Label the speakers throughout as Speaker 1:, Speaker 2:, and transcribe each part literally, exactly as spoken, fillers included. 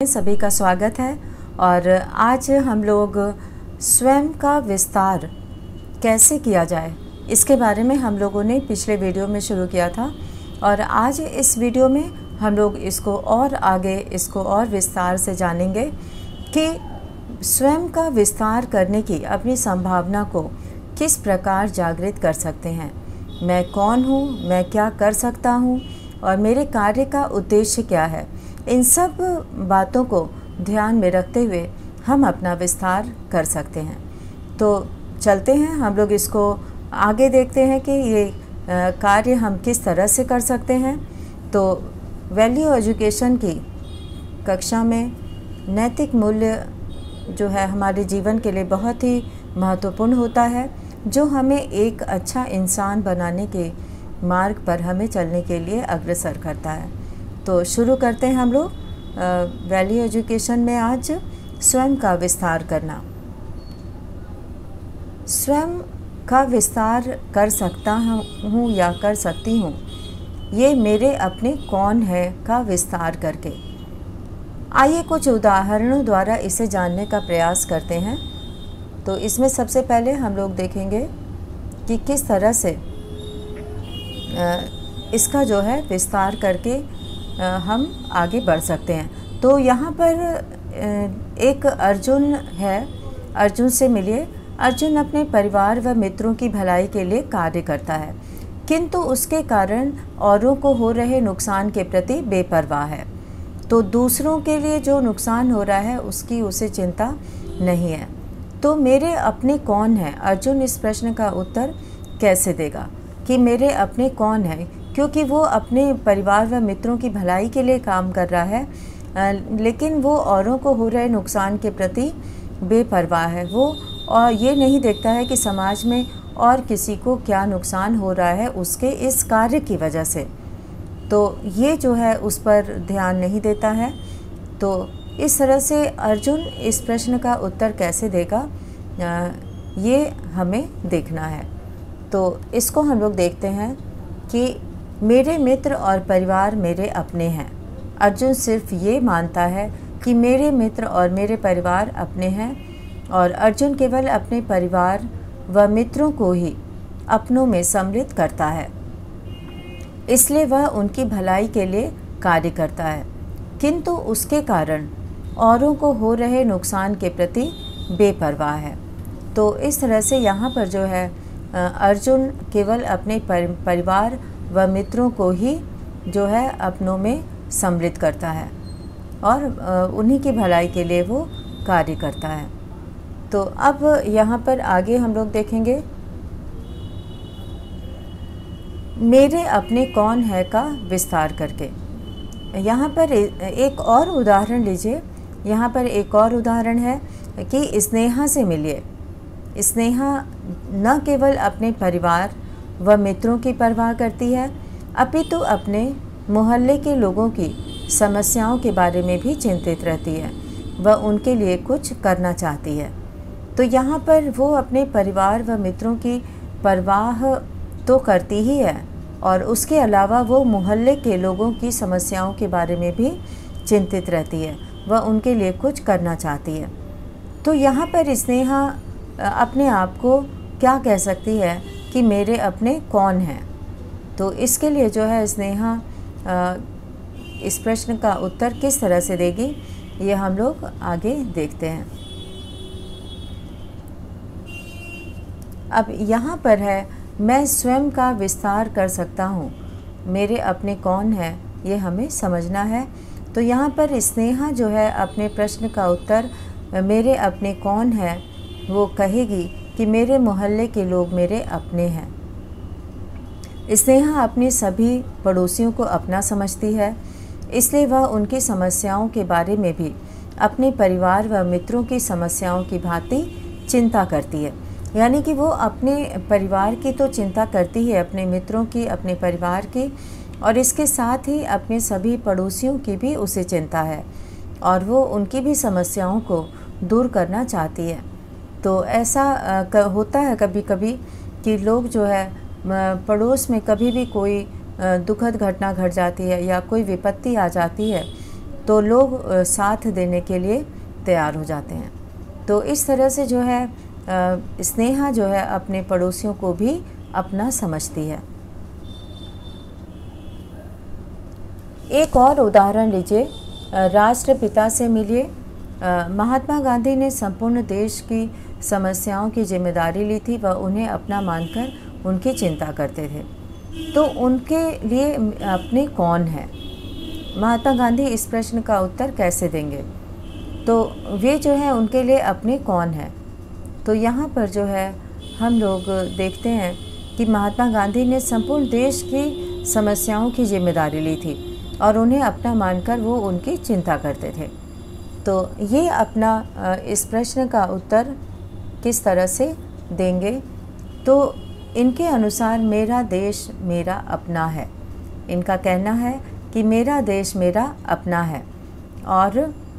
Speaker 1: सभी का स्वागत है। और आज हम लोग स्वयं का विस्तार कैसे किया जाए इसके बारे में हम लोगों ने पिछले वीडियो में शुरू किया था, और आज इस वीडियो में हम लोग इसको और आगे इसको और विस्तार से जानेंगे कि स्वयं का विस्तार करने की अपनी संभावना को किस प्रकार जागृत कर सकते हैं। मैं कौन हूँ, मैं क्या कर सकता हूँ और मेरे कार्य का उद्देश्य क्या है। इन सब बातों को ध्यान में रखते हुए हम अपना विस्तार कर सकते हैं। तो चलते हैं, हम लोग इसको आगे देखते हैं कि ये कार्य हम किस तरह से कर सकते हैं। तो वैल्यू एजुकेशन की कक्षा में नैतिक मूल्य जो है हमारे जीवन के लिए बहुत ही महत्वपूर्ण होता है, जो हमें एक अच्छा इंसान बनाने के मार्ग पर हमें चलने के लिए अग्रसर करता है। तो शुरू करते हैं हम लोग वैल्यू एजुकेशन में आज स्वयं का विस्तार करना। स्वयं का विस्तार कर सकता हूँ या कर सकती हूँ, ये मेरे अपने कौन है का विस्तार करके। आइए कुछ उदाहरणों द्वारा इसे जानने का प्रयास करते हैं। तो इसमें सबसे पहले हम लोग देखेंगे कि किस तरह से इसका जो है विस्तार करके हम आगे बढ़ सकते हैं। तो यहाँ पर एक अर्जुन है, अर्जुन से मिलिए। अर्जुन अपने परिवार व मित्रों की भलाई के लिए कार्य करता है, किंतु उसके कारण औरों को हो रहे नुकसान के प्रति बेपरवाह है। तो दूसरों के लिए जो नुकसान हो रहा है उसकी उसे चिंता नहीं है। तो मेरे अपने कौन है? अर्जुन इस प्रश्न का उत्तर कैसे देगा कि मेरे अपने कौन है, क्योंकि वो अपने परिवार व मित्रों की भलाई के लिए काम कर रहा है, लेकिन वो औरों को हो रहे नुकसान के प्रति बेपरवाह है। वो और ये नहीं देखता है कि समाज में और किसी को क्या नुकसान हो रहा है उसके इस कार्य की वजह से। तो ये जो है उस पर ध्यान नहीं देता है। तो इस तरह से अर्जुन इस प्रश्न का उत्तर कैसे देगा, ये हमें देखना है। तो इसको हम लोग देखते हैं कि मेरे मित्र और परिवार मेरे अपने हैं। अर्जुन सिर्फ ये मानता है कि मेरे मित्र और मेरे परिवार अपने हैं, और अर्जुन केवल अपने परिवार व मित्रों को ही अपनों में सम्मिलित करता है, इसलिए वह उनकी भलाई के लिए कार्य करता है, किंतु उसके कारण औरों को हो रहे नुकसान के प्रति बेपरवाह है। तो इस तरह से यहाँ पर जो है अर्जुन केवल अपने परिवार व मित्रों को ही जो है अपनों में सम्मिलित करता है और उन्हीं की भलाई के लिए वो कार्य करता है। तो अब यहाँ पर आगे हम लोग देखेंगे मेरे अपने कौन है का विस्तार करके। यहाँ पर एक और उदाहरण लीजिए। यहाँ पर एक और उदाहरण है कि स्नेहा से मिलिए। स्नेहा न केवल अपने परिवार व मित्रों की परवाह करती है, अपितु अपने मोहल्ले के लोगों की समस्याओं के बारे में भी चिंतित रहती है। वह उनके लिए कुछ करना चाहती है। तो यहाँ पर वो अपने परिवार व मित्रों की परवाह तो करती ही है, और उसके अलावा वो मोहल्ले के लोगों की समस्याओं के बारे में भी चिंतित रहती है। वह उनके लिए कुछ करना चाहती है। तो यहाँ पर स्नेहा अपने आप को क्या कह सकती है कि मेरे अपने कौन हैं। तो इसके लिए जो है स्नेहा इस प्रश्न का उत्तर किस तरह से देगी, ये हम लोग आगे देखते हैं। अब यहाँ पर है मैं स्वयं का विस्तार कर सकता हूँ, मेरे अपने कौन है, ये हमें समझना है। तो यहाँ पर स्नेहा जो है अपने प्रश्न का उत्तर मेरे अपने कौन है वो कहेगी कि मेरे मोहल्ले के लोग मेरे अपने हैं। स्नेहा अपनी सभी पड़ोसियों को अपना समझती है, इसलिए वह उनकी समस्याओं के बारे में भी अपने परिवार व मित्रों की समस्याओं की भांति चिंता करती है। यानी कि वो अपने परिवार की तो चिंता करती है, अपने मित्रों की, अपने परिवार की, और इसके साथ ही अपने सभी पड़ोसियों की भी उसे चिंता है, और वो उनकी भी समस्याओं को दूर करना चाहती है। तो ऐसा होता है कभी कभी कि लोग जो है पड़ोस में कभी भी कोई दुखद घटना घट जाती है या कोई विपत्ति आ जाती है, तो तो लोग साथ देने के लिए तैयार हो जाते हैं। तो इस तरह से जो है स्नेहा जो है अपने पड़ोसियों को भी अपना समझती है। एक और उदाहरण लीजिए, राष्ट्रपिता से मिलिए। महात्मा गांधी ने संपूर्ण देश की समस्याओं की जिम्मेदारी ली थी व उन्हें अपना मानकर उनकी चिंता करते थे। तो उनके लिए अपने कौन है? महात्मा गांधी इस प्रश्न का उत्तर कैसे देंगे? तो वे जो है उनके लिए अपने कौन है? तो यहाँ पर जो है हम लोग देखते हैं कि महात्मा गांधी ने संपूर्ण देश की समस्याओं की जिम्मेदारी ली थी और उन्हें अपना मानकर वो उनकी चिंता करते थे। तो ये अपना इस प्रश्न का उत्तर किस तरह से देंगे? तो इनके अनुसार मेरा देश मेरा अपना है। इनका कहना है कि मेरा देश मेरा अपना है और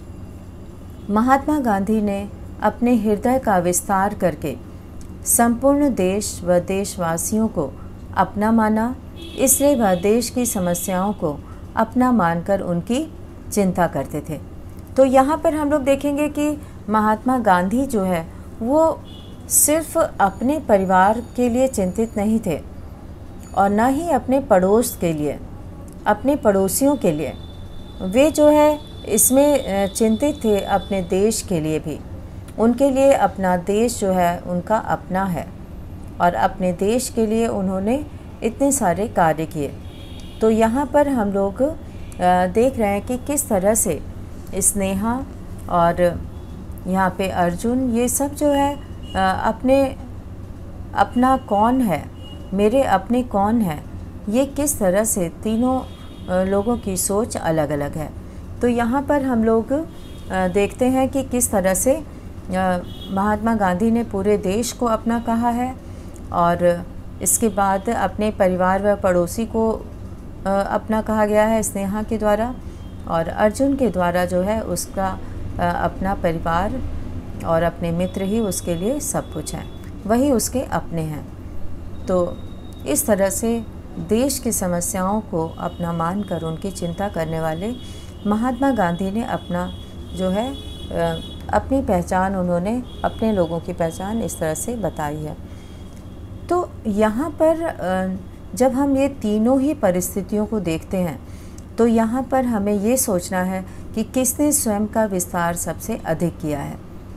Speaker 1: महात्मा गांधी ने अपने हृदय का विस्तार करके संपूर्ण देश व देशवासियों को अपना माना, इसलिए वह देश की समस्याओं को अपना मानकर उनकी चिंता करते थे। तो यहाँ पर हम लोग देखेंगे कि महात्मा गांधी जो है वो सिर्फ अपने परिवार के लिए चिंतित नहीं थे और न ही अपने पड़ोस के लिए, अपने पड़ोसियों के लिए। वे जो है इसमें चिंतित थे अपने देश के लिए भी। उनके लिए अपना देश जो है उनका अपना है और अपने देश के लिए उन्होंने इतने सारे कार्य किए। तो यहाँ पर हम लोग देख रहे हैं कि किस तरह से स्नेहा और यहाँ पे अर्जुन, ये सब जो है अपने अपना कौन है, मेरे अपने कौन है, ये किस तरह से तीनों लोगों की सोच अलग अलग है। तो यहाँ पर हम लोग देखते हैं कि किस तरह से महात्मा गांधी ने पूरे देश को अपना कहा है और इसके बाद अपने परिवार व पड़ोसी को अपना कहा गया है स्नेहा के द्वारा, और अर्जुन के द्वारा जो है उसका अपना परिवार और अपने मित्र ही उसके लिए सब कुछ हैं, वही उसके अपने हैं। तो इस तरह से देश की समस्याओं को अपना मानकर उनकी चिंता करने वाले महात्मा गांधी ने अपना जो है अपनी पहचान, उन्होंने अपने लोगों की पहचान इस तरह से बताई है। तो यहाँ पर जब हम ये तीनों ही परिस्थितियों को देखते हैं तो यहाँ पर हमें ये सोचना है कि किसने स्वयं का विस्तार सबसे अधिक किया है।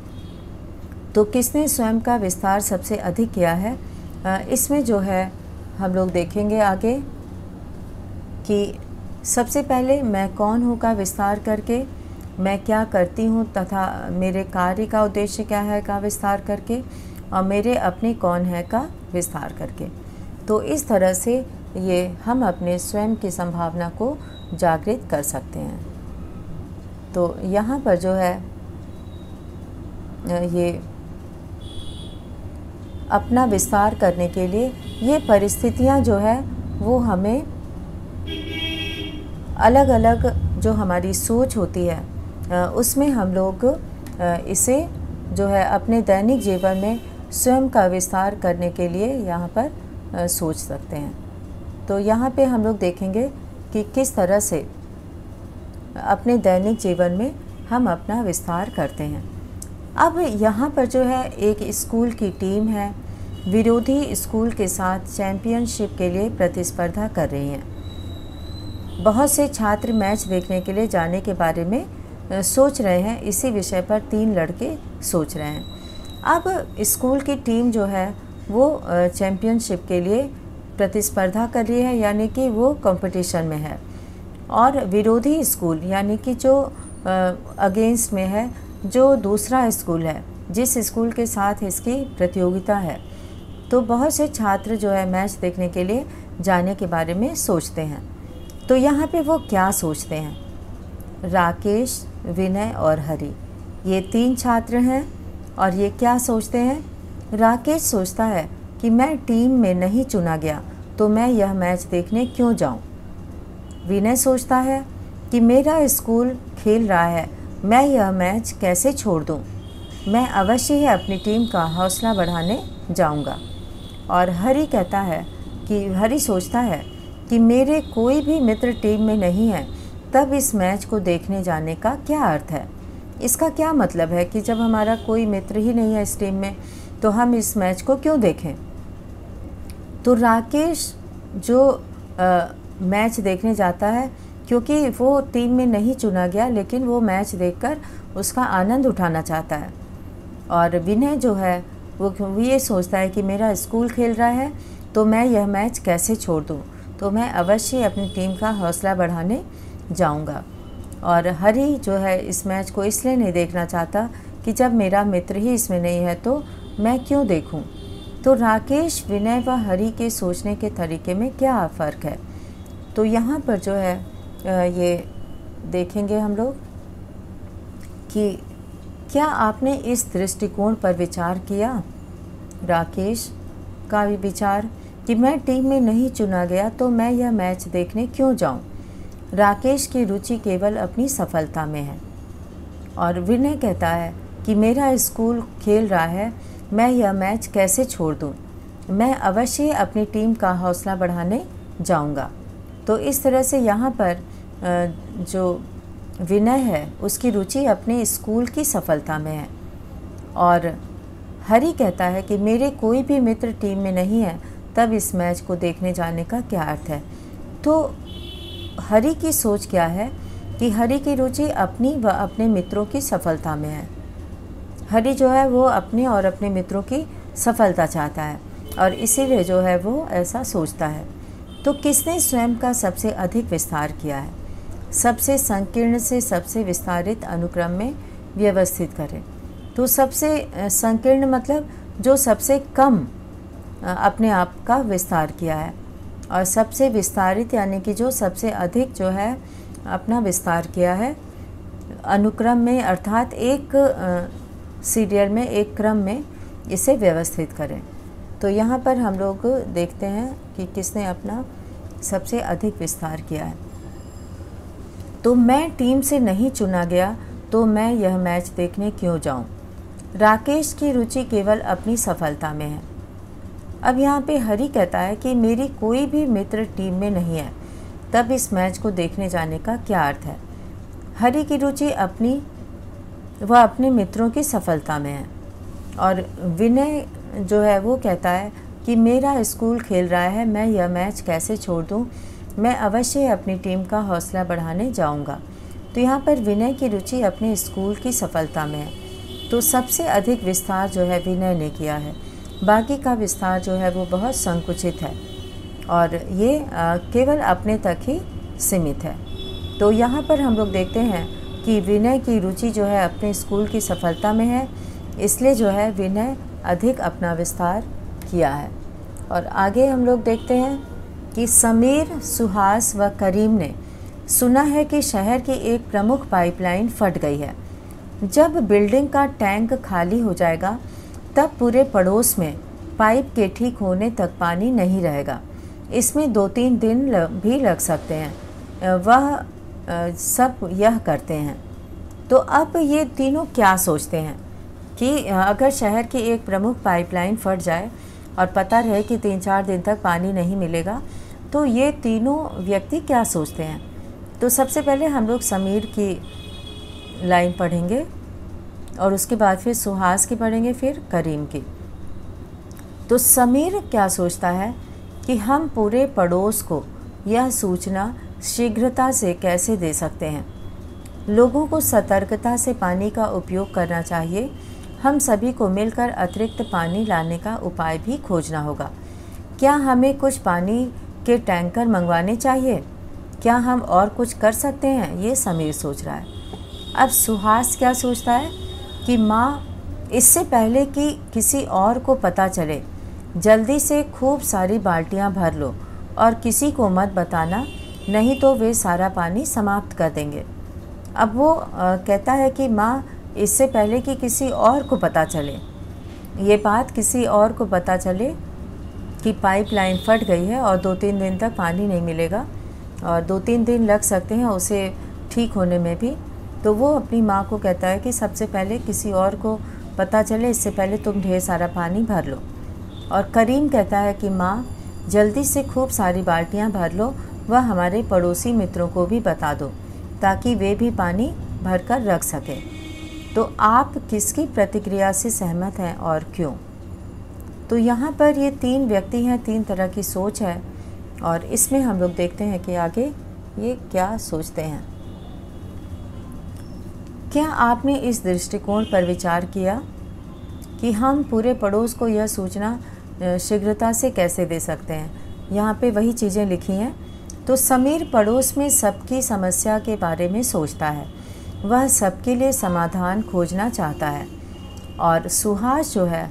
Speaker 1: तो किसने स्वयं का विस्तार सबसे अधिक किया है, इसमें जो है हम लोग देखेंगे आगे कि सबसे पहले मैं कौन हूँ का विस्तार करके, मैं क्या करती हूँ तथा मेरे कार्य का उद्देश्य क्या है का विस्तार करके, और मेरे अपने कौन है का विस्तार करके। तो इस तरह से ये हम अपने स्वयं की संभावना को जागृत कर सकते हैं। तो यहाँ पर जो है ये अपना विस्तार करने के लिए ये परिस्थितियाँ जो है वो हमें अलग अलग जो हमारी सोच होती है उसमें हम लोग इसे जो है अपने दैनिक जीवन में स्वयं का विस्तार करने के लिए यहाँ पर सोच सकते हैं। तो यहाँ पे हम लोग देखेंगे कि किस तरह से अपने दैनिक जीवन में हम अपना विस्तार करते हैं। अब यहाँ पर जो है एक स्कूल की टीम है, विरोधी स्कूल के साथ चैम्पियनशिप के लिए प्रतिस्पर्धा कर रही हैं। बहुत से छात्र मैच देखने के लिए जाने के बारे में सोच रहे हैं। इसी विषय पर तीन लड़के सोच रहे हैं। अब स्कूल की टीम जो है वो चैम्पियनशिप के लिए प्रतिस्पर्धा कर रही है, यानी कि वो कंपटीशन में है, और विरोधी स्कूल यानी कि जो अगेंस्ट में है, जो दूसरा स्कूल है, जिस स्कूल के साथ इसकी प्रतियोगिता है। तो बहुत से छात्र जो है मैच देखने के लिए जाने के बारे में सोचते हैं। तो यहाँ पे वो क्या सोचते हैं? राकेश, विनय और हरी, ये तीन छात्र हैं और ये क्या सोचते हैं? राकेश सोचता है कि मैं टीम में नहीं चुना गया तो मैं यह मैच देखने क्यों जाऊं। विनय सोचता है कि मेरा स्कूल खेल रहा है, मैं यह मैच कैसे छोड़ दूं, मैं अवश्य ही अपनी टीम का हौसला बढ़ाने जाऊंगा। और हरी कहता है कि हरी सोचता है कि मेरे कोई भी मित्र टीम में नहीं है, तब इस मैच को देखने जाने का क्या अर्थ है? इसका क्या मतलब है कि जब हमारा कोई मित्र ही नहीं है इस टीम में, तो हम इस मैच को क्यों देखें? तो राकेश जो आ, मैच देखने जाता है, क्योंकि वो टीम में नहीं चुना गया, लेकिन वो मैच देखकर उसका आनंद उठाना चाहता है। और विनय जो है वो वो ये सोचता है कि मेरा स्कूल खेल रहा है, तो मैं यह मैच कैसे छोड़ दूँ, तो मैं अवश्य अपनी टीम का हौसला बढ़ाने जाऊँगा। और हरी जो है इस मैच को इसलिए नहीं देखना चाहता कि जब मेरा मित्र ही इसमें नहीं है तो मैं क्यों देखूं। तो राकेश, विनय व हरी के सोचने के तरीके में क्या फ़र्क है? तो यहाँ पर जो है ये देखेंगे हम लोग कि क्या आपने इस दृष्टिकोण पर विचार किया? राकेश का विचार कि मैं टीम में नहीं चुना गया तो मैं यह मैच देखने क्यों जाऊं। राकेश की रुचि केवल अपनी सफलता में है। और विनय कहता है कि मेरा स्कूल खेल रहा है, मैं यह मैच कैसे छोड़ दूं, मैं अवश्य अपनी टीम का हौसला बढ़ाने जाऊंगा। तो इस तरह से यहाँ पर जो विनय है उसकी रुचि अपने स्कूल की सफलता में है। और हरी कहता है कि मेरे कोई भी मित्र टीम में नहीं है, तब इस मैच को देखने जाने का क्या अर्थ है। तो हरी की सोच क्या है कि हरी की रुचि अपनी व अपने मित्रों की सफलता में है। हरी जो है वो अपने और अपने मित्रों की सफलता चाहता है और इसीलिए जो है वो ऐसा सोचता है। तो किसने स्वयं का सबसे अधिक विस्तार किया है? सबसे संकीर्ण से सबसे विस्तारित अनुक्रम में व्यवस्थित करें। तो सबसे संकीर्ण मतलब जो सबसे कम अपने आप का विस्तार किया है, और सबसे विस्तारित यानी कि जो सबसे अधिक जो है अपना विस्तार किया है अनुक्रम में, अर्थात एक सीरियल में, एक क्रम में इसे व्यवस्थित करें। तो यहाँ पर हम लोग देखते हैं कि किसने अपना सबसे अधिक विस्तार किया है। तो मैं टीम से नहीं चुना गया तो मैं यह मैच देखने क्यों जाऊं। राकेश की रुचि केवल अपनी सफलता में है। अब यहाँ पे हरी कहता है कि मेरी कोई भी मित्र टीम में नहीं है, तब इस मैच को देखने जाने का क्या अर्थ है। हरी की रुचि अपनी वह अपने मित्रों की सफलता में है। और विनय जो है वो कहता है कि मेरा स्कूल खेल रहा है, मैं यह मैच कैसे छोड़ दूं, मैं अवश्य अपनी टीम का हौसला बढ़ाने जाऊंगा। तो यहाँ पर विनय की रुचि अपने स्कूल की सफलता में है। तो सबसे अधिक विस्तार जो है विनय ने किया है, बाकी का विस्तार जो है वो बहुत संकुचित है और ये आ, केवल अपने तक ही सीमित है। तो यहाँ पर हम लोग देखते हैं कि विनय की रुचि जो है अपने स्कूल की सफलता में है, इसलिए जो है विनय अधिक अपना विस्तार किया है। और आगे हम लोग देखते हैं कि समीर, सुहास व करीम ने सुना है कि शहर की एक प्रमुख पाइपलाइन फट गई है। जब बिल्डिंग का टैंक खाली हो जाएगा तब पूरे पड़ोस में पाइप के ठीक होने तक पानी नहीं रहेगा। इसमें दो तीन दिन भी लग सकते हैं। वह सब यह करते हैं। तो अब ये तीनों क्या सोचते हैं कि अगर शहर की एक प्रमुख पाइपलाइन फट जाए और पता रहे कि तीन चार दिन तक पानी नहीं मिलेगा, तो ये तीनों व्यक्ति क्या सोचते हैं। तो सबसे पहले हम लोग समीर की लाइन पढ़ेंगे और उसके बाद फिर सुहास की पढ़ेंगे, फिर करीम की। तो समीर क्या सोचता है कि हम पूरे पड़ोस को यह सूचना शीघ्रता से कैसे दे सकते हैं। लोगों को सतर्कता से पानी का उपयोग करना चाहिए। हम सभी को मिलकर अतिरिक्त पानी लाने का उपाय भी खोजना होगा। क्या हमें कुछ पानी के टैंकर मंगवाने चाहिए? क्या हम और कुछ कर सकते हैं? ये समीर सोच रहा है। अब सुहास क्या सोचता है कि माँ, इससे पहले कि किसी और को पता चले, जल्दी से खूब सारी बाल्टियाँ भर लो और किसी को मत बताना, नहीं तो वे सारा पानी समाप्त कर देंगे। अब वो आ, कहता है कि माँ, इससे पहले कि किसी और को पता चले, ये बात किसी और को पता चले कि पाइपलाइन फट गई है और दो तीन दिन तक पानी नहीं मिलेगा और दो तीन दिन लग सकते हैं उसे ठीक होने में भी, तो वो अपनी माँ को कहता है कि सबसे पहले किसी और को पता चले, इससे पहले तुम ढेर सारा पानी भर लो। और करीम कहता है कि माँ, जल्दी से खूब सारी बाल्टियाँ भर लो, वह हमारे पड़ोसी मित्रों को भी बता दो ताकि वे भी पानी भरकर रख सकें। तो आप किसकी प्रतिक्रिया से सहमत हैं और क्यों? तो यहाँ पर ये तीन व्यक्ति हैं, तीन तरह की सोच है और इसमें हम लोग देखते हैं कि आगे ये क्या सोचते हैं। क्या आपने इस दृष्टिकोण पर विचार किया कि हम पूरे पड़ोस को यह सूचना शीघ्रता से कैसे दे सकते हैं? यहाँ पे वही चीज़ें लिखी हैं। तो समीर पड़ोस में सबकी समस्या के बारे में सोचता है, वह सबके लिए समाधान खोजना चाहता है। और सुहास जो है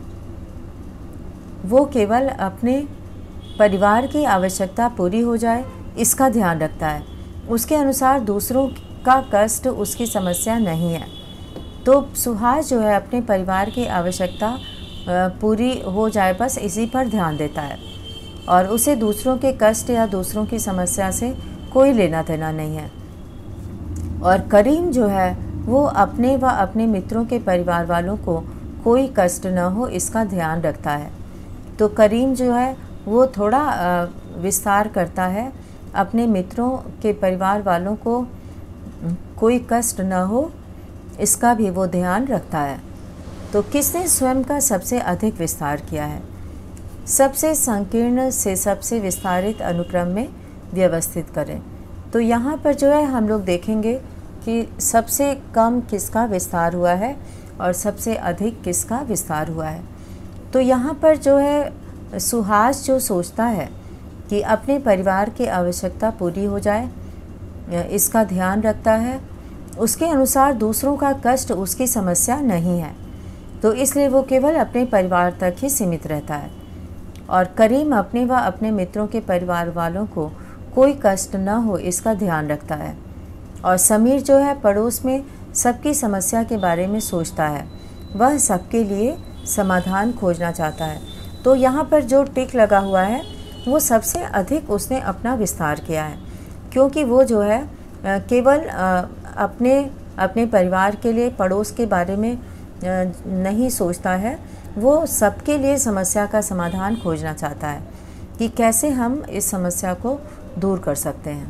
Speaker 1: वो केवल अपने परिवार की आवश्यकता पूरी हो जाए इसका ध्यान रखता है। उसके अनुसार दूसरों का कष्ट उसकी समस्या नहीं है। तो सुहास जो है अपने परिवार की आवश्यकता पूरी हो जाए बस इसी पर ध्यान देता है और उसे दूसरों के कष्ट या दूसरों की समस्या से कोई लेना देना नहीं है। और करीम जो है वो अपने व अपने मित्रों के परिवार वालों को कोई कष्ट न हो इसका ध्यान रखता है। तो करीम जो है वो थोड़ा विस्तार करता है, अपने मित्रों के परिवार वालों को कोई कष्ट न हो इसका भी वो ध्यान रखता है। तो किसने स्वयं का सबसे अधिक विस्तार किया है? सबसे संकीर्ण से सबसे विस्तारित अनुक्रम में व्यवस्थित करें। तो यहाँ पर जो है हम लोग देखेंगे कि सबसे कम किसका विस्तार हुआ है और सबसे अधिक किसका विस्तार हुआ है। तो यहाँ पर जो है सुहास जो सोचता है कि अपने परिवार की आवश्यकता पूरी हो जाए इसका ध्यान रखता है, उसके अनुसार दूसरों का कष्ट उसकी समस्या नहीं है, तो इसलिए वो केवल अपने परिवार तक ही सीमित रहता है। और करीम अपने व अपने मित्रों के परिवार वालों को कोई कष्ट न हो इसका ध्यान रखता है। और समीर जो है पड़ोस में सबकी समस्या के बारे में सोचता है, वह सबके लिए समाधान खोजना चाहता है। तो यहाँ पर जो टिक लगा हुआ है वो सबसे अधिक उसने अपना विस्तार किया है, क्योंकि वो जो है केवल अपने अपने परिवार के लिए पड़ोस के बारे में नहीं सोचता है, वो सबके लिए समस्या का समाधान खोजना चाहता है कि कैसे हम इस समस्या को दूर कर सकते हैं।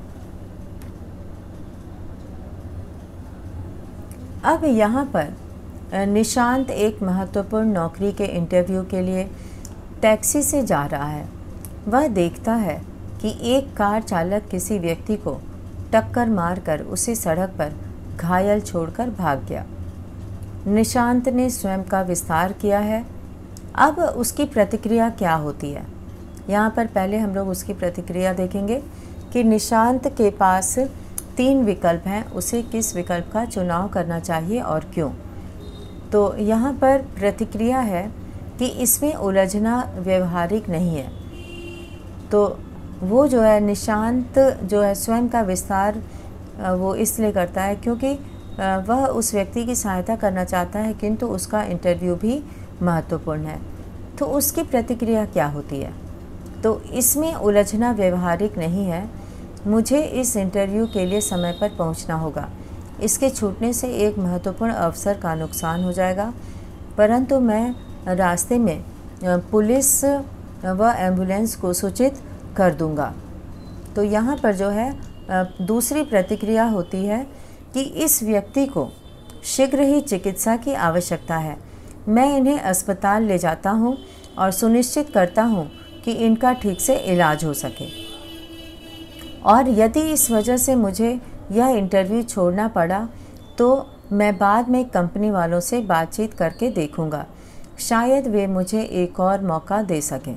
Speaker 1: अब यहाँ पर निशांत एक महत्वपूर्ण नौकरी के इंटरव्यू के लिए टैक्सी से जा रहा है। वह देखता है कि एक कार चालक किसी व्यक्ति को टक्कर मारकर उसे सड़क पर घायल छोड़कर भाग गया। निशांत ने स्वयं का विस्तार किया है। अब उसकी प्रतिक्रिया क्या होती है? यहाँ पर पहले हम लोग उसकी प्रतिक्रिया देखेंगे कि निशांत के पास तीन विकल्प हैं, उसे किस विकल्प का चुनाव करना चाहिए और क्यों। तो यहाँ पर प्रतिक्रिया है कि इसमें उलझना व्यवहारिक नहीं है। तो वो जो है निशांत जो है स्वयं का विस्तार वो इसलिए करता है क्योंकि वह उस व्यक्ति की सहायता करना चाहता है, किंतु उसका इंटरव्यू भी महत्वपूर्ण है। तो उसकी प्रतिक्रिया क्या होती है? तो इसमें उलझना व्यवहारिक नहीं है, मुझे इस इंटरव्यू के लिए समय पर पहुंचना होगा, इसके छूटने से एक महत्वपूर्ण अवसर का नुकसान हो जाएगा, परंतु मैं रास्ते में पुलिस व एम्बुलेंस को सूचित कर दूंगा। तो यहाँ पर जो है दूसरी प्रतिक्रिया होती है कि इस व्यक्ति को शीघ्र ही चिकित्सा की आवश्यकता है, मैं इन्हें अस्पताल ले जाता हूँ और सुनिश्चित करता हूँ कि इनका ठीक से इलाज हो सके, और यदि इस वजह से मुझे यह इंटरव्यू छोड़ना पड़ा तो मैं बाद में कंपनी वालों से बातचीत करके देखूंगा, शायद वे मुझे एक और मौका दे सकें।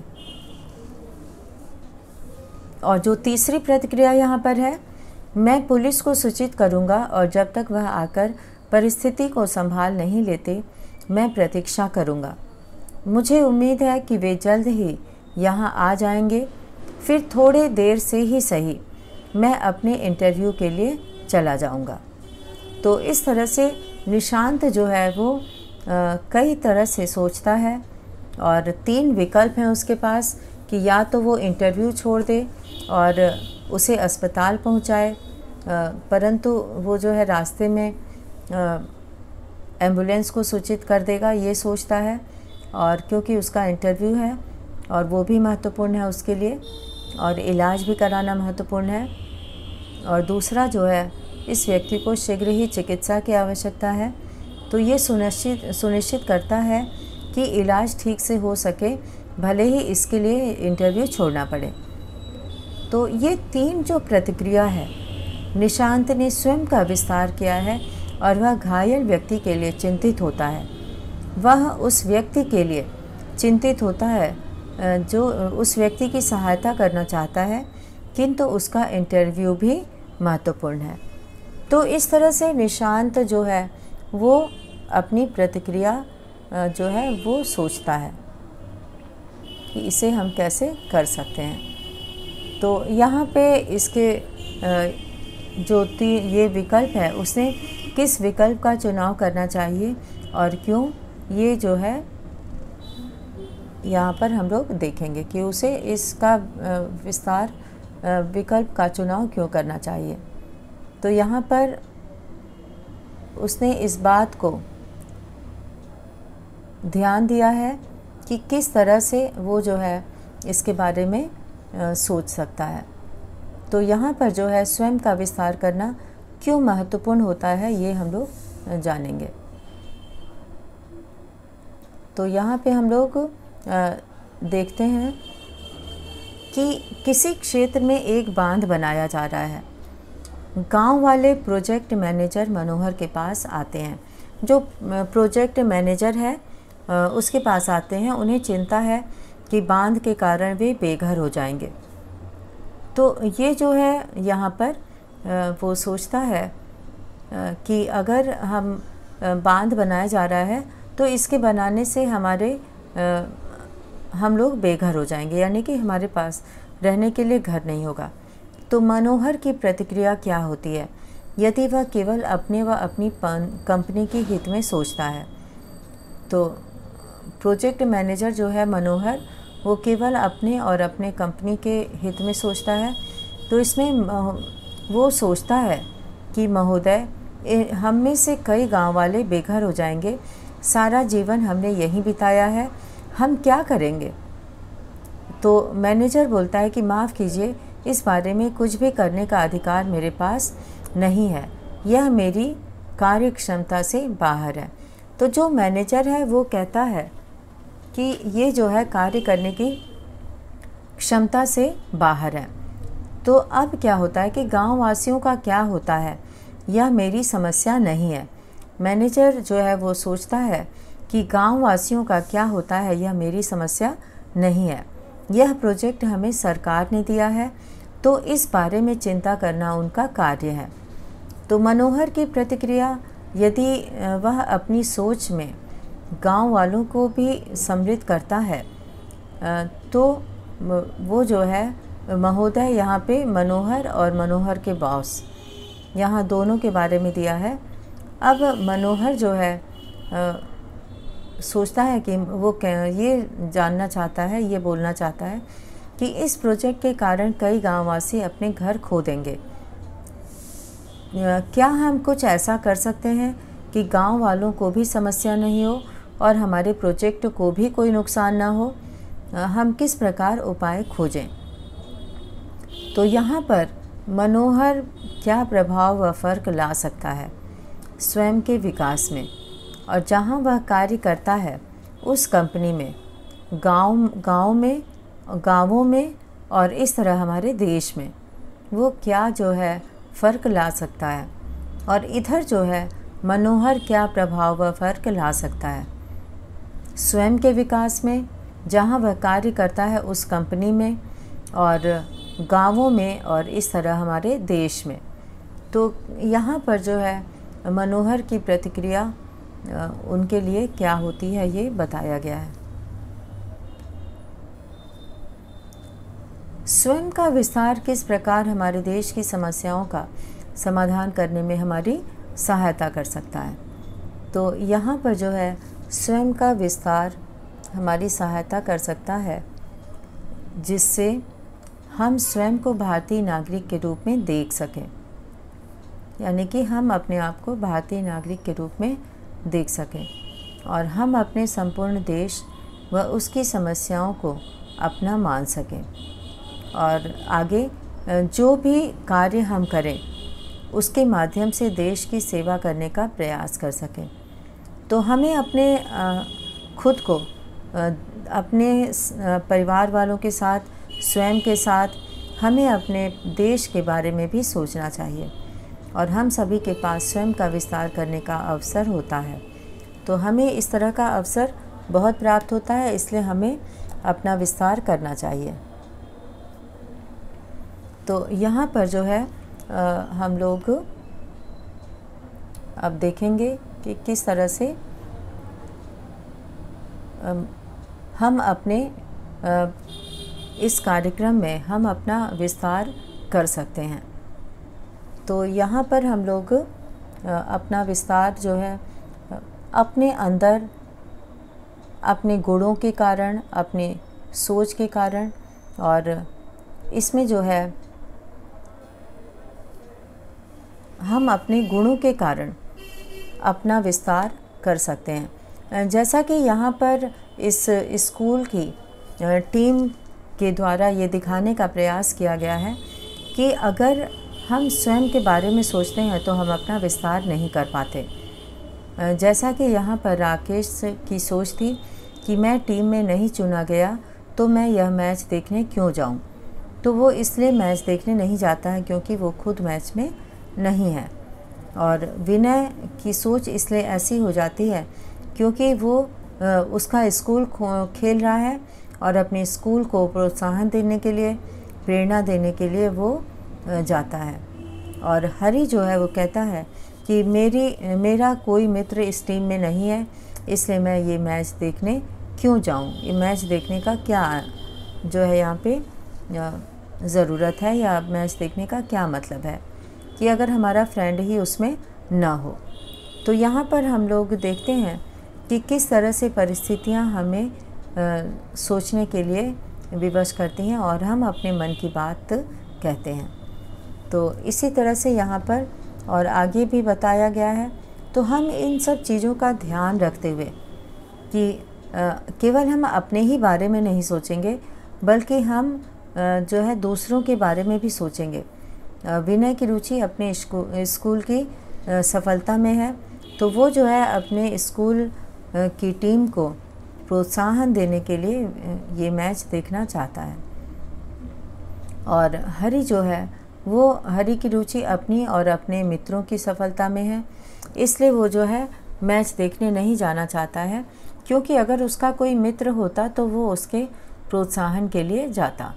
Speaker 1: और जो तीसरी प्रतिक्रिया यहाँ पर है, मैं पुलिस को सूचित करूँगा और जब तक वह आकर परिस्थिति को संभाल नहीं लेते मैं प्रतीक्षा करूँगा। मुझे उम्मीद है कि वे जल्द ही यहाँ आ जाएंगे, फिर थोड़े देर से ही सही मैं अपने इंटरव्यू के लिए चला जाऊँगा। तो इस तरह से निशांत जो है वो आ, कई तरह से सोचता है और तीन विकल्प हैं उसके पास कि या तो वो इंटरव्यू छोड़ दे और उसे अस्पताल पहुंचाए, परंतु वो जो है रास्ते में एम्बुलेंस को सूचित कर देगा, ये सोचता है, और क्योंकि उसका इंटरव्यू है और वो भी महत्वपूर्ण है उसके लिए और इलाज भी कराना महत्वपूर्ण है, और दूसरा जो है, इस व्यक्ति को शीघ्र ही चिकित्सा की आवश्यकता है। तो ये सुनिश्चित सुनिश्चित करता है कि इलाज ठीक से हो सके, भले ही इसके लिए इंटरव्यू छोड़ना पड़े। तो ये तीन जो प्रतिक्रिया है, निशांत ने स्वयं का विस्तार किया है और वह घायल व्यक्ति के लिए चिंतित होता है। वह उस व्यक्ति के लिए चिंतित होता है जो उस व्यक्ति की सहायता करना चाहता है, किंतु उसका इंटरव्यू भी महत्वपूर्ण है। तो इस तरह से निशांत जो है वो अपनी प्रतिक्रिया जो है वो सोचता है कि इसे हम कैसे कर सकते हैं। तो यहाँ पे इसके जो तीन ये विकल्प है, उसने किस विकल्प का चुनाव करना चाहिए और क्यों, ये जो है यहाँ पर हम लोग देखेंगे कि उसे इसका विस्तार विकल्प का चुनाव क्यों करना चाहिए। तो यहाँ पर उसने इस बात को ध्यान दिया है कि किस तरह से वो जो है इसके बारे में सोच सकता है। तो यहाँ पर जो है स्वयं का विस्तार करना क्यों महत्वपूर्ण होता है, ये हम लोग जानेंगे। तो यहाँ पे हम लोग देखते हैं कि किसी क्षेत्र में एक बांध बनाया जा रहा है। गांव वाले प्रोजेक्ट मैनेजर मनोहर के पास आते हैं। जो प्रोजेक्ट मैनेजर है उसके पास आते हैं। उन्हें चिंता है कि बांध के कारण वे बेघर हो जाएंगे। तो ये जो है यहाँ पर वो सोचता है कि अगर हम बांध बनाया जा रहा है तो इसके बनाने से हमारे हम लोग बेघर हो जाएंगे, यानी कि हमारे पास रहने के लिए घर नहीं होगा। तो मनोहर की प्रतिक्रिया क्या होती है यदि वह केवल अपने व अपनी कंपनी के हित में सोचता है। तो प्रोजेक्ट मैनेजर जो है मनोहर, वो केवल अपने और अपने कंपनी के हित में सोचता है। तो इसमें वो सोचता है कि महोदय, हम में से कई गांव वाले बेघर हो जाएंगे, सारा जीवन हमने यहीं बिताया है, हम क्या करेंगे। तो मैनेजर बोलता है कि माफ़ कीजिए, इस बारे में कुछ भी करने का अधिकार मेरे पास नहीं है, यह मेरी कार्य क्षमता से बाहर है। तो जो मैनेजर है वो कहता है कि ये जो है कार्य करने की क्षमता से बाहर है। तो अब क्या होता है कि गांव वासियों का क्या होता है, यह मेरी समस्या नहीं है। मैनेजर जो है वो सोचता है कि गांव वासियों का क्या होता है, यह मेरी समस्या नहीं है। यह प्रोजेक्ट हमें सरकार ने दिया है, तो इस बारे में चिंता करना उनका कार्य है। तो मनोहर की प्रतिक्रिया, यदि वह अपनी सोच में गांव वालों को भी सम्मिलित करता है तो वो जो है महोदय, यहाँ पे मनोहर और मनोहर के बॉस, यहाँ दोनों के बारे में दिया है। अब मनोहर जो है आ, सोचता है कि वो ये जानना चाहता है, ये बोलना चाहता है कि इस प्रोजेक्ट के कारण कई गांववासी अपने घर खो देंगे। क्या हम कुछ ऐसा कर सकते हैं कि गांव वालों को भी समस्या नहीं हो और हमारे प्रोजेक्ट को भी कोई नुकसान ना हो। हम किस प्रकार उपाय खोजें। तो यहाँ पर मनोहर क्या प्रभाव व फर्क ला सकता है स्वयं के विकास में, और जहाँ वह कार्य करता है उस कंपनी में, गांव गांव में गांवों में और इस तरह हमारे देश में वो क्या जो है फ़र्क ला सकता है। और इधर जो है मनोहर क्या प्रभाव व फ़र्क ला सकता है स्वयं के विकास में, जहाँ वह कार्य करता है उस कंपनी में और गांवों में और इस तरह हमारे देश में। तो यहाँ पर जो है मनोहर की प्रतिक्रिया उनके लिए क्या होती है, ये बताया गया है। स्वयं का विस्तार किस प्रकार हमारे देश की समस्याओं का समाधान करने में हमारी सहायता कर सकता है। तो यहाँ पर जो है स्वयं का विस्तार हमारी सहायता कर सकता है, जिससे हम स्वयं को भारतीय नागरिक के रूप में देख सकें, यानी कि हम अपने आप को भारतीय नागरिक के रूप में देख सकें और हम अपने संपूर्ण देश व उसकी समस्याओं को अपना मान सकें और आगे जो भी कार्य हम करें उसके माध्यम से देश की सेवा करने का प्रयास कर सकें। तो हमें अपने खुद को अपने परिवार वालों के साथ, स्वयं के साथ, हमें अपने देश के बारे में भी सोचना चाहिए। और हम सभी के पास स्वयं का विस्तार करने का अवसर होता है, तो हमें इस तरह का अवसर बहुत प्राप्त होता है, इसलिए हमें अपना विस्तार करना चाहिए। तो यहाँ पर जो है आ, हम लोग अब देखेंगे कि किस तरह से आ, हम अपने आ, इस कार्यक्रम में हम अपना विस्तार कर सकते हैं। तो यहाँ पर हम लोग अपना विस्तार जो है अपने अंदर, अपने गुणों के कारण, अपनी सोच के कारण, और इसमें जो है हम अपने गुणों के कारण अपना विस्तार कर सकते हैं। जैसा कि यहाँ पर इस स्कूल की टीम के द्वारा ये दिखाने का प्रयास किया गया है कि अगर हम स्वयं के बारे में सोचते हैं तो हम अपना विस्तार नहीं कर पाते। जैसा कि यहाँ पर राकेश की सोच थी कि मैं टीम में नहीं चुना गया तो मैं यह मैच देखने क्यों जाऊँ। तो वो इसलिए मैच देखने नहीं जाता है क्योंकि वो खुद मैच में नहीं है। और विनय की सोच इसलिए ऐसी हो जाती है क्योंकि वो उसका स्कूल खेल रहा है और अपने स्कूल को प्रोत्साहन देने के लिए, प्रेरणा देने के लिए वो जाता है। और हरी जो है वो कहता है कि मेरी मेरा कोई मित्र इस टीम में नहीं है, इसलिए मैं ये मैच देखने क्यों जाऊं। ये मैच देखने का क्या जो है यहाँ पे ज़रूरत है, या मैच देखने का क्या मतलब है कि अगर हमारा फ्रेंड ही उसमें ना हो। तो यहाँ पर हम लोग देखते हैं कि किस तरह से परिस्थितियाँ हमें आ, सोचने के लिए विवश करती हैं और हम अपने मन की बात कहते हैं। तो इसी तरह से यहाँ पर और आगे भी बताया गया है। तो हम इन सब चीज़ों का ध्यान रखते हुए कि आ, केवल हम अपने ही बारे में नहीं सोचेंगे, बल्कि हम आ, जो है दूसरों के बारे में भी सोचेंगे। विनय की रुचि अपने स्कूल की सफलता में है, तो वो जो है अपने स्कूल की टीम को प्रोत्साहन देने के लिए ये मैच देखना चाहता है। और हरी जो है वो हरी की रुचि अपनी और अपने मित्रों की सफलता में है, इसलिए वो जो है मैच देखने नहीं जाना चाहता है, क्योंकि अगर उसका कोई मित्र होता तो वो उसके प्रोत्साहन के लिए जाता।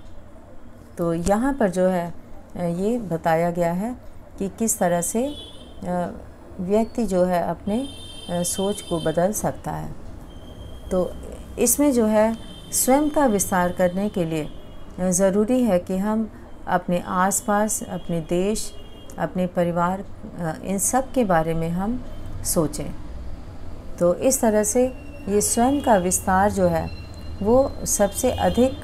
Speaker 1: तो यहाँ पर जो है ये बताया गया है कि किस तरह से व्यक्ति जो है अपने सोच को बदल सकता है। तो इसमें जो है स्वयं का विस्तार करने के लिए ज़रूरी है कि हम अपने आसपास, अपने देश, अपने परिवार, इन सब के बारे में हम सोचें। तो इस तरह से ये स्वयं का विस्तार जो है वो सबसे अधिक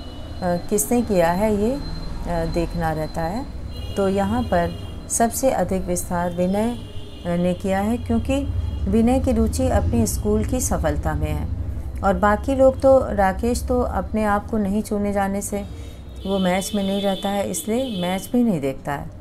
Speaker 1: किसने किया है ये देखना रहता है। तो यहाँ पर सबसे अधिक विस्तार विनय ने किया है, क्योंकि विनय की रुचि अपने स्कूल की सफलता में है। और बाकी लोग तो, राकेश तो अपने आप को नहीं चुने जाने से वो मैच में नहीं रहता है, इसलिए मैच भी नहीं देखता है।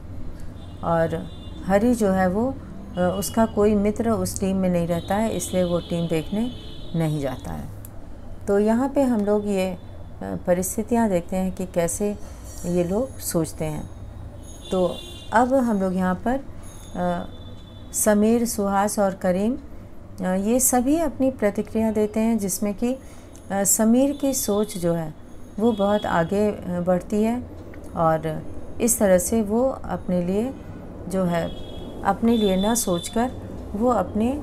Speaker 1: और हरी जो है वो उसका कोई मित्र उस टीम में नहीं रहता है, इसलिए वो टीम देखने नहीं जाता है। तो यहाँ पे हम लोग ये परिस्थितियाँ देखते हैं कि कैसे ये लोग सोचते हैं। तो अब हम लोग यहाँ पर आ, समीर, सुहास और करीम आ, ये सभी अपनी प्रतिक्रिया देते हैं, जिसमें कि समीर की सोच जो है वो बहुत आगे बढ़ती है और इस तरह से वो अपने लिए जो है अपने लिए ना सोचकर वो अपने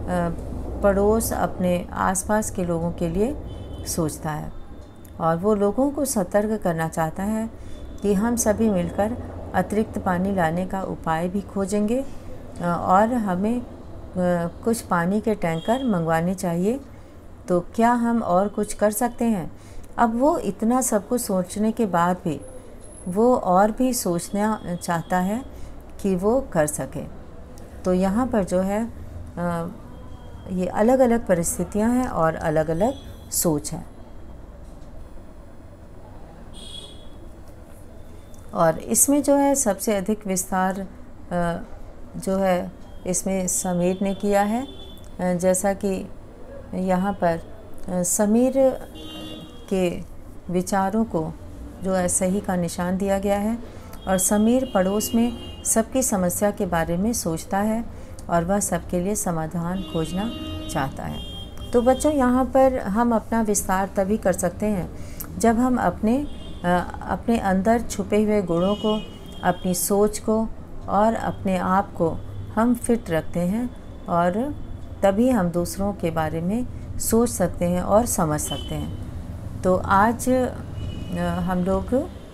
Speaker 1: पड़ोस, अपने आसपास के लोगों के लिए सोचता है। और वो लोगों को सतर्क करना चाहता है कि हम सभी मिलकर अतिरिक्त पानी लाने का उपाय भी खोजेंगे और हमें कुछ पानी के टैंकर मंगवाने चाहिए। तो क्या हम और कुछ कर सकते हैं? अब वो इतना सब कुछ सोचने के बाद भी वो और भी सोचना चाहता है कि वो कर सके। तो यहाँ पर जो है ये अलग अलग परिस्थितियाँ हैं और अलग अलग सोच है। और इसमें जो है सबसे अधिक विस्तार जो है इसमें समीर ने किया है। जैसा कि यहाँ पर समीर के विचारों को जो है सही का निशान दिया गया है और समीर पड़ोस में सबकी समस्या के बारे में सोचता है और वह सबके लिए समाधान खोजना चाहता है। तो बच्चों, यहाँ पर हम अपना विस्तार तभी कर सकते हैं जब हम अपने अपने अंदर छुपे हुए गुणों को, अपनी सोच को और अपने आप को हम फिट रखते हैं, और तभी हम दूसरों के बारे में सोच सकते हैं और समझ सकते हैं। तो आज हम लोग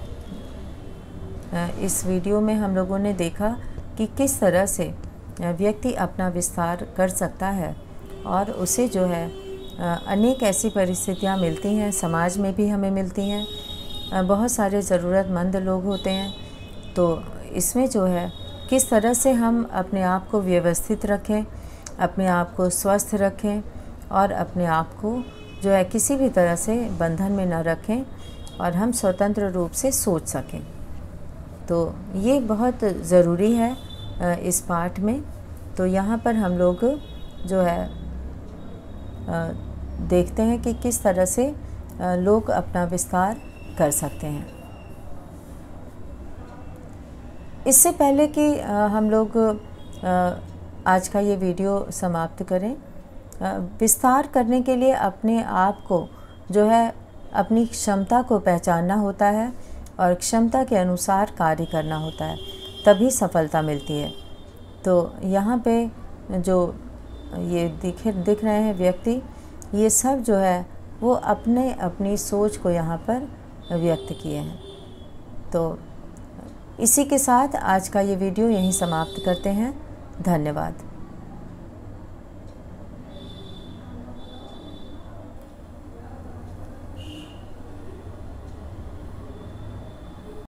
Speaker 1: इस वीडियो में हम लोगों ने देखा कि किस तरह से व्यक्ति अपना विस्तार कर सकता है और उसे जो है अनेक ऐसी परिस्थितियां मिलती हैं, समाज में भी हमें मिलती हैं, बहुत सारे ज़रूरतमंद लोग होते हैं। तो इसमें जो है किस तरह से हम अपने आप को व्यवस्थित रखें, अपने आप को स्वस्थ रखें और अपने आप को जो है किसी भी तरह से बंधन में न रखें और हम स्वतंत्र रूप से सोच सकें। तो ये बहुत ज़रूरी है इस पाठ में। तो यहाँ पर हम लोग जो है देखते हैं कि किस तरह से लोग अपना विस्तार कर सकते हैं। इससे पहले कि हम लोग आज का ये वीडियो समाप्त करें, विस्तार करने के लिए अपने आप को जो है अपनी क्षमता को पहचानना होता है और क्षमता के अनुसार कार्य करना होता है, तभी सफलता मिलती है। तो यहाँ पे जो ये दिख दिख रहे हैं व्यक्ति, ये सब जो है वो अपने अपनी सोच को यहाँ पर व्यक्त किए हैं। तो इसी के साथ आज का ये वीडियो यहीं समाप्त करते हैं। धन्यवाद।